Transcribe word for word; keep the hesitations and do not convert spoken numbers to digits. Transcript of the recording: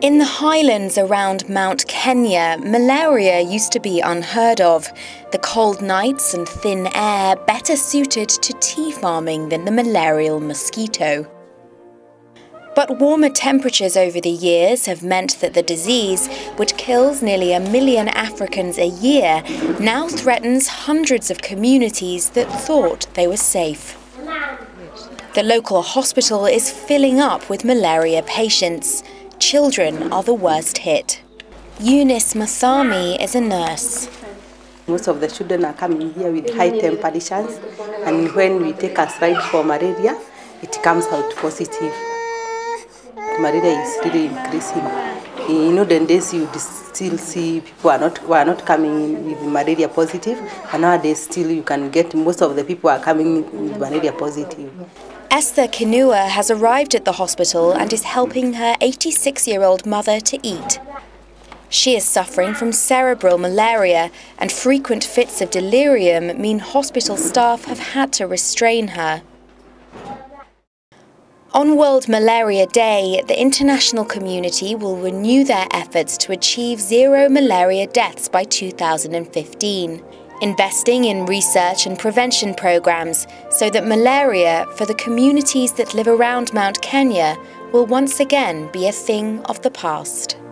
In the highlands around Mount Kenya, malaria used to be unheard of. The cold nights and thin air better suited to tea farming than the malarial mosquito. But warmer temperatures over the years have meant that the disease, which kills nearly a million Africans a year, now threatens hundreds of communities that thought they were safe. The local hospital is filling up with malaria patients. Children are the worst hit. Eunice Mathami is a nurse. Most of the children are coming here with high temperatures, and when we take a slide for malaria, it comes out positive. Malaria is really increasing. In olden days, you still see people are not, were not coming in with malaria positive, and nowadays still you can get most of the people are coming with malaria positive. Esther Kinua has arrived at the hospital and is helping her eighty-six-year-old mother to eat. She is suffering from cerebral malaria, and frequent fits of delirium mean hospital staff have had to restrain her. On World Malaria Day, the international community will renew their efforts to achieve zero malaria deaths by two thousand fifteen. Investing in research and prevention programs so that malaria for the communities that live around Mount Kenya will once again be a thing of the past.